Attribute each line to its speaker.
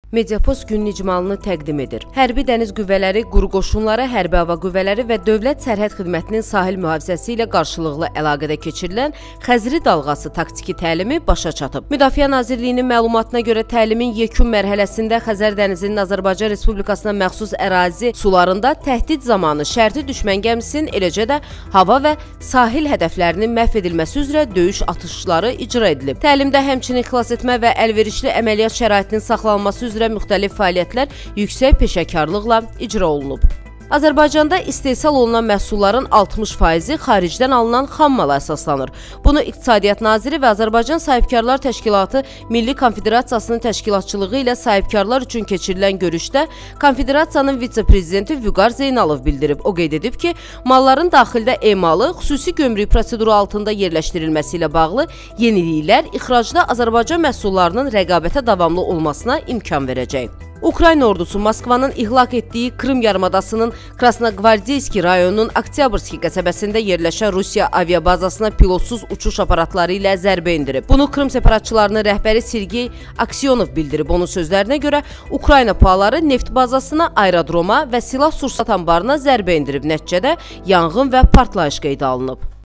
Speaker 1: Mediapost günün icmalını təqdim edir. Hərbi dəniz qüvvələri, quru qoşunları, hərbi hava qüvvələri və Dövlət Sərhəd Xidmətinin sahil mühafizəsi ilə qarşılıqlı əlaqədə keçirilən Xəzri dalğası taktiki təlimi başa çatıb. Müdafiə Nazirliyinin məlumatına görə təlimin yekun mərhələsində Xəzər dənizinin Azərbaycan Respublikasına məxsus ərazi sularında təhdid zamanı şərti düşmən gəmisinin, eləcə də hava və sahil hədəflərinin məhv edilməsi üzrə döyüş atışları icra edilib. Təlimdə həmçinin xilas etmə və əlverişli əməliyyat şəraitinin saxlanılması üzrə müxtəlif fəaliyyətlər yüksək peşəkarlıqla icra olunub. Azərbaycanda istehsal olunan məhsulların 60%-i xaricdən alınan xam mala əsaslanır. Bunu İqtisadiyyat Naziri və Azərbaycan Sahibkarlar Təşkilatı Milli Konfederasiyasının təşkilatçılığı ilə sahibkarlar üçün keçirilən görüşdə Konfederasiyanın vitse-prezidenti Vüqar Zeynalov bildirib. O qeyd edib ki, malların daxildə emalı xüsusi gömrük proseduru altında yerləşdirilməsi ilə bağlı yeniliklər ixracda Azərbaycan məhsullarının rəqabətə davamlı olmasına imkan verəcək. Ukrayna ordusu Moskvanın ihlak etdiyi Krım yarımadasının Krasnogvardeyski rayonunun Oktyabrski qəsəbəsində yerləşən Rusiya aviabazasına pilotsuz uçuş aparatları ilə zərbə indirib. Bunu Krım separatçılarının rəhbəri Sergey Aksyonov bildirib. Onun sözlərinə görə Ukrayna PUA-ları neft bazasına, aerodroma və silah sursat anbarına zərbə indirib. Nəticədə yanğın və partlayış qeydə alınıb.